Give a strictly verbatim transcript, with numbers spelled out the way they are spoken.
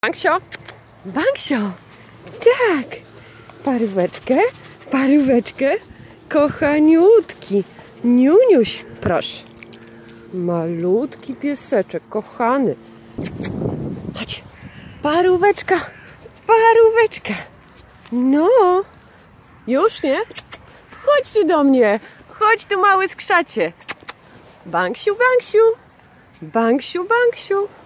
Banksio, Banksio, tak, paróweczkę, paróweczkę, kochaniutki, Niuniuś, proszę, malutki pieseczek, kochany, chodź, paróweczka, paróweczka, no, już nie, chodź tu do mnie, chodź tu mały skrzacie, Banksiu, Banksiu, Banksiu, Banksiu.